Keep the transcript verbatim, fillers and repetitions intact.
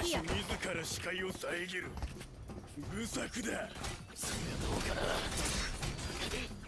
手や。 自ら視界を遮る。無策だ。 それはどうかな。